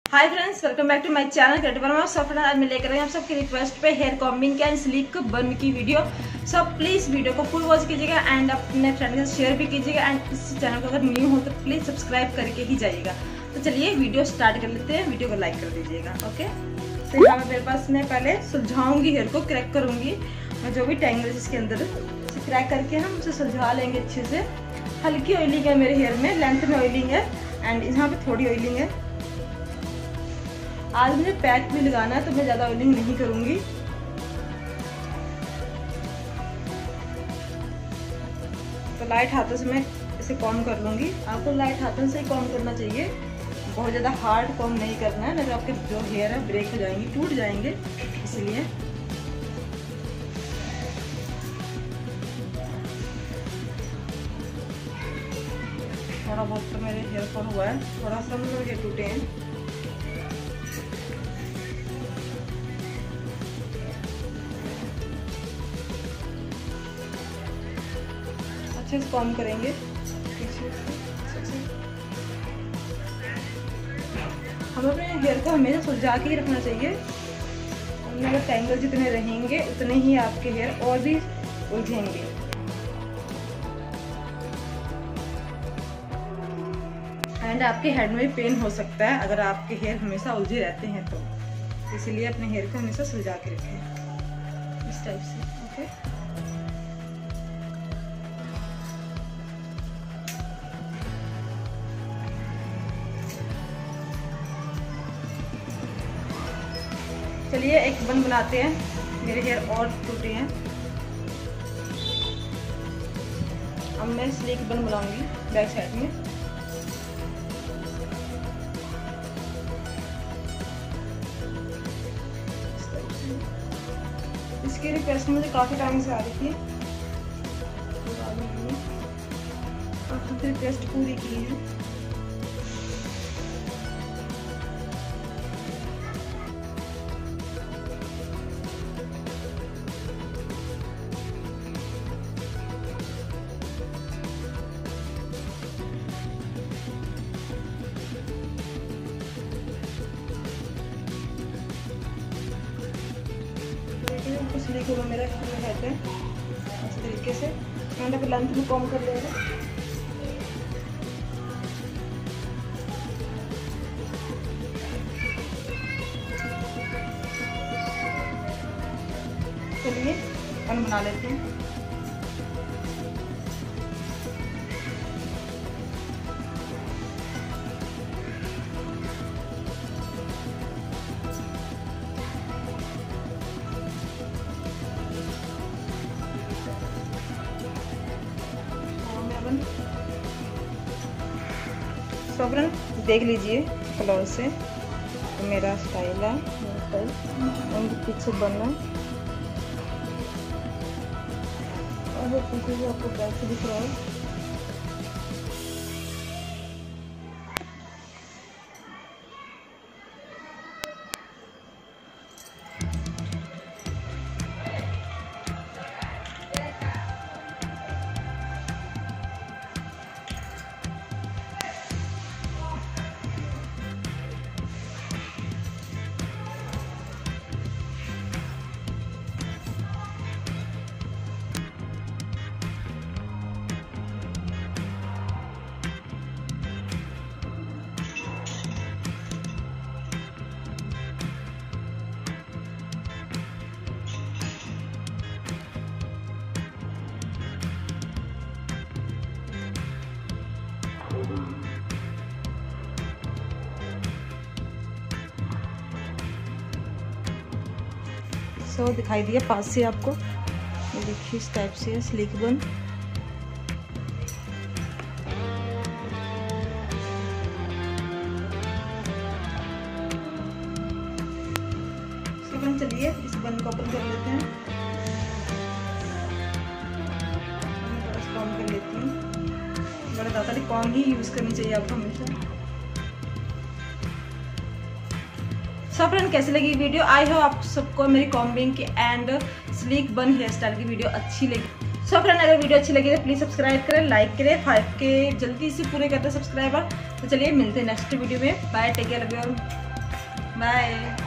Hi friends, welcome back to my channel creative Verma. सब friends, आज मैं लेकर आई हूं आप सबकी रिक्वेस्ट पे हेयर कॉम्बिंग एंड स्लीक बन की वीडियो। सब प्लीज वीडियो को फुल वॉच कीजिएगा एंड अपने फ्रेंड के साथ शेयर भी कीजिएगा एंड इस चैनल को अगर न्यू हो तो प्लीज सब्सक्राइब करके ही जाइएगा। तो चलिए वीडियो स्टार्ट कर लेते हैं। वीडियो को लाइक कर दीजिएगा। ओके, तो यहाँ मेरे पास मैं पहले सुलझाऊंगी, हेयर को क्रैक करूंगी। मैं जो भी टैंगल्स इसके अंदर क्रैक करके हम उसे सुलझा लेंगे अच्छे से। हल्की ऑयलिंग है मेरे हेयर में, लेंथ में ऑयलिंग है एंड यहाँ पे थोड़ी ऑयलिंग है। आज मुझे पैक भी लगाना है तो मैं ज़्यादा ऑयलिंग नहीं करूँगी। तो लाइट हाथों से मैं इसे कॉम्ब कर लूँगी। आपको लाइट हाथों से ही कॉम्ब करना चाहिए, बहुत ज़्यादा हार्ड कॉम्ब नहीं करना है, नहीं तो आपके जो हेयर है ब्रेक हो जाएंगे, टूट जाएंगे। इसलिए थोड़ा बहुत तो मेरे हेयर फॉल हुआ है, थोड़ा सा मेरे टूटे हैं। अच्छे से कॉम्ब करेंगे। हमें अपने हेयर को हमेशा सुलझा के ही रखना चाहिए। अगर टैंगल जितने रहेंगे उतने ही आपके हेयर और भी उलझेंगे। एंड आपके हेड में भी पेन हो सकता है अगर आपके हेयर हमेशा उलझे रहते हैं तो। इसलिए अपने हेयर को हमेशा सुलझा के रखें इस टाइप से। ओके, चलिए एक बन बनाते हैं। मेरे हेयर और टूटे हैं। अब मैं स्लीक बन बनाऊंगी बैक साइड में। इसकी रिक्वेस्ट मुझे काफ़ी टाइम से आ रही थी, आपकी रिक्वेस्ट पूरी की है। स्लीक होगा मेरा हेड है इस तरीके से। मैंने लेंथ में कॉम्ब कर लिया। चलिए बन बना लेते हैं। तो फ्रेंड देख लीजिए कलर से तो मेरा स्टाइल है, मेरा स्टाइल पीछे बनना और पीछे भी आपको बैक से दिख रहा है। सो दिखाई दिया पास से आपको, ये देखिए इस टाइप से है स्लीक बन। चलिए इस बन को ओपन कर लेते हैं। कॉम्ब कर लेती हूँ। बड़ा ज़्यादा कॉम्ब ही यूज़ करनी चाहिए आपको हमेशा। सब फ्रेंड कैसी लगी वीडियो? आई होप आप सबको मेरी कॉम्बिंग की and sleek bun hair style की वीडियो अच्छी लगी। सब फ्रेंड अगर वीडियो अच्छी लगी तो प्लीज सब्सक्राइब करें, लाइक करें। 5K जल्दी से पूरे करते हैं सब्सक्राइबर। तो चलिए मिलते हैं नेक्स्ट वीडियो में। Bye, take care, love you all. Bye.